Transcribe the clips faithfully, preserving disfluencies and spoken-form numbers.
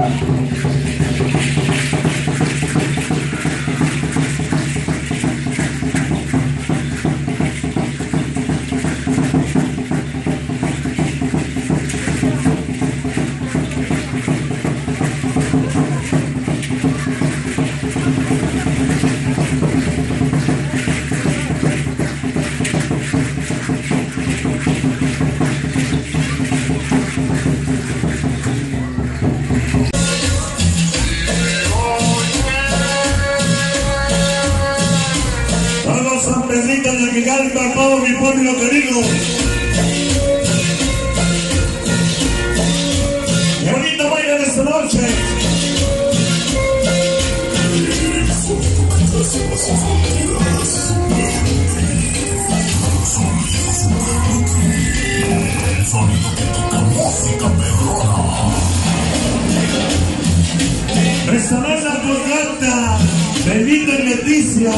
Que canta todo mi pueblo querido. Qué bonito baile esta noche. El sonido que toca música perrona. Restaurante Tocata, Benito y Leticia.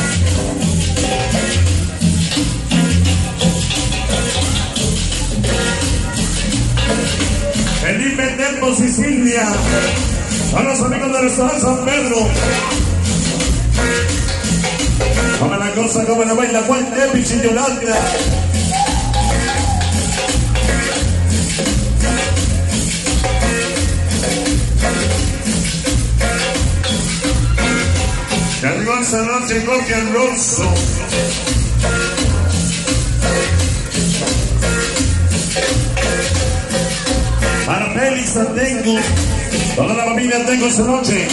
Felipe Tempo, Sicilia. A los amigos del restaurante San Pedro. Como la cosa, como la baila Juan Tepich y Yolanda. Ya llegó esta noche Coque Alonso. Para Félix Tengo, toda la familia Tengo esta noche.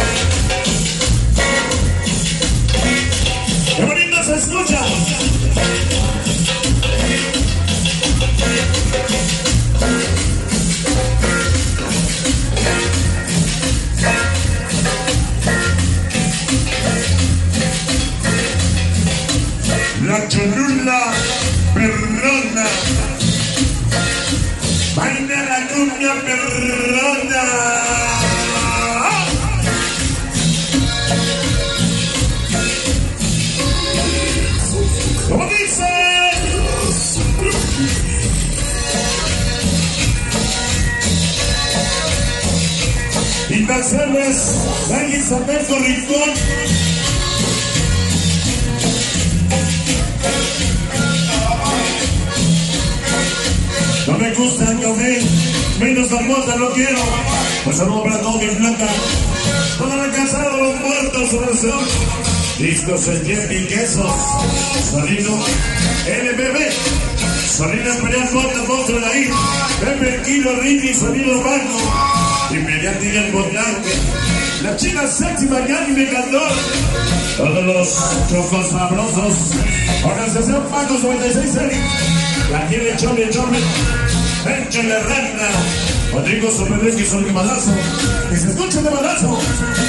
¡Qué bonito se escucha! La Cholula Perrona. Baila la cumbia perrona. ¿Cómo dice? Invasiones, San Isabel Rincón. No me gusta el café, menos la mota no quiero. Pues saludo para todo mi planta. Toda la casa de los muertos, oración. Discos el diez mil quesos. Sonido L B B. Sonido Imperial Porta, Monstruo de ahí. Pepe Kilo Ricky, sonido Banco. Inmediati el Botante. La China Sexy Mariani me cantó. Todos los chocos sabrosos. Organización Pacos noventa y seis serie. La tiene Chole Chole. Échale rana. Rodrigo Sopedres que son de balazo. Que se escuchen de balazo.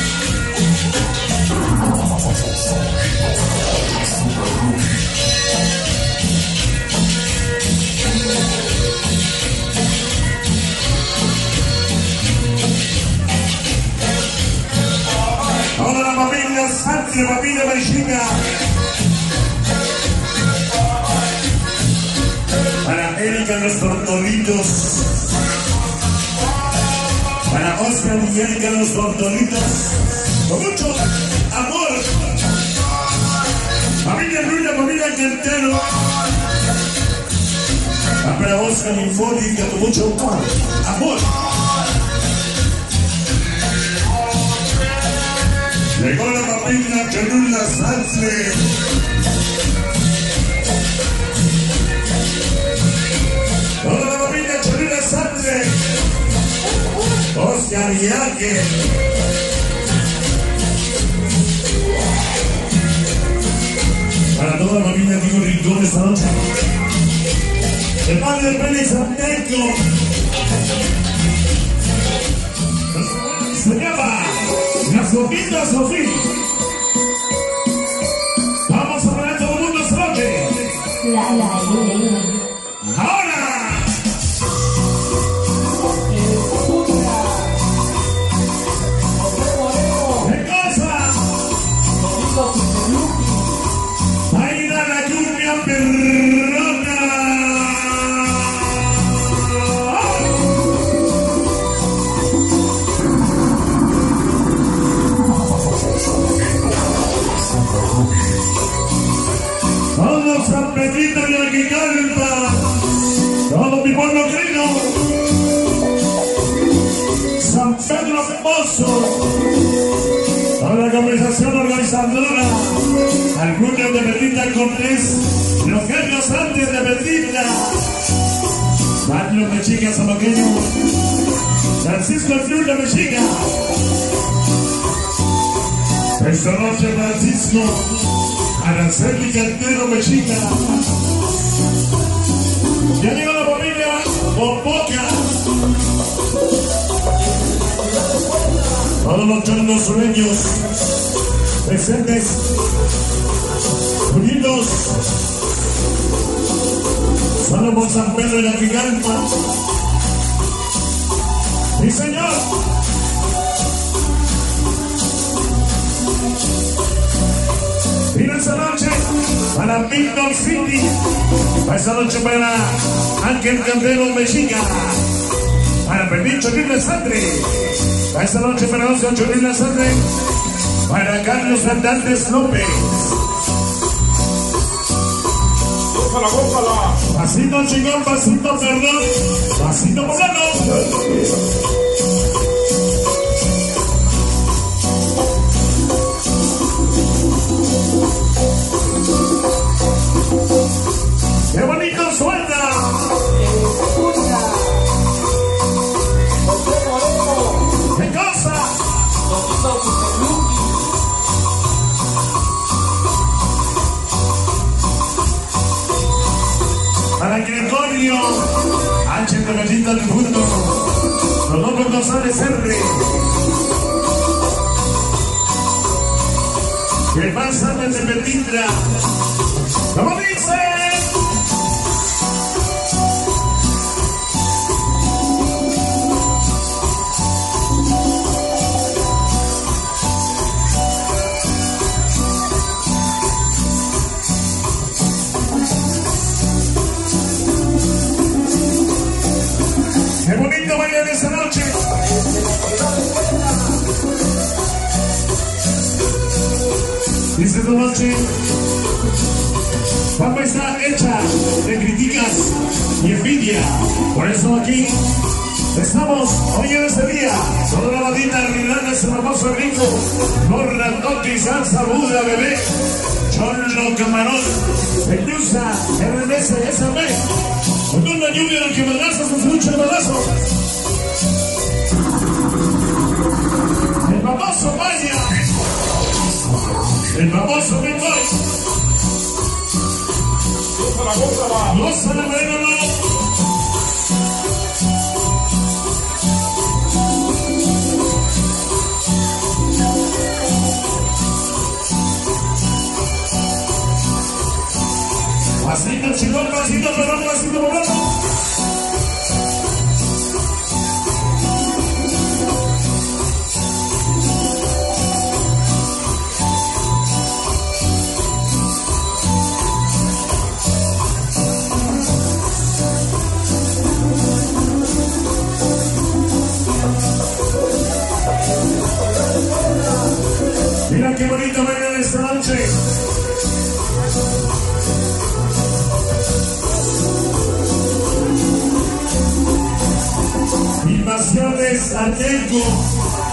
Ahora la familia Sánchez, familia Mexica. Para Erika los tortolitos. Para Oscar y Erika los tortolitos. Con mucho amor. Familia Luna, familia Quintero. Para Oscar y Mónica con mucho amor. Amor. Llegó la familia Cholula Sánchez. Toda la familia Cholula Sánchez. Oscar y Ángel. Para toda la familia Diego Rincón esta noche. El padre de Félix Anteco. Se llama La Sofita Sofía. Vamos a ver a todo el mundo esta noche. La, la, la. ¡Ahora! ¿Qué cosa? Baila la cumbia perrona. pueblo trino, San Pedro Pozo, a la conversación organizadora, algunos de Bendita Cortés, los años antes de Bendita, Barrio Mexica Zapaqueño, Francisco Cruz de Mexica, esta noche Francisco, Araceli Cantero Mexica, ya llegó la familia Popoca, todos los charlos sureños presentes, unidos, solo por San Pedro y la Grigalpa. ¡Sí, señor! Mira esa noche para Milton City, para esa noche para Ángel Cantero Mexica, para Perdido Chorril Sandre, para esa noche para Oscar Chorril Sandre, para Carlos Fernández López. Gózala, gózala. Pasito chingón, pasito perdón, pasito poblano. ¡Qué bonito suena! ¡Qué cosa! Para Gregorio, H. de Bendita del Mundo, Rodolfo González R. Que pasa desde Bendita. ¿Cómo dice? ¡Qué bonito bailar esa noche! Dice esta noche, Papa está hecha de críticas y envidia. Por eso aquí estamos hoy en este día. Toda la bandita rilana, ese famoso rico, morra, toque, salsa, buda, bebé, chorro, camarón, pelusa, R M S, S M. Con una lluvia de quemadazos, con mucho de balazo. El famoso Vaya. El famoso Big Boy. Gózala, gózala. Gózala, veneno. Pasito chingón, pasito perdón, pasito perdón. Mira qué bonito bailar esta noche. Invasiones Arteco.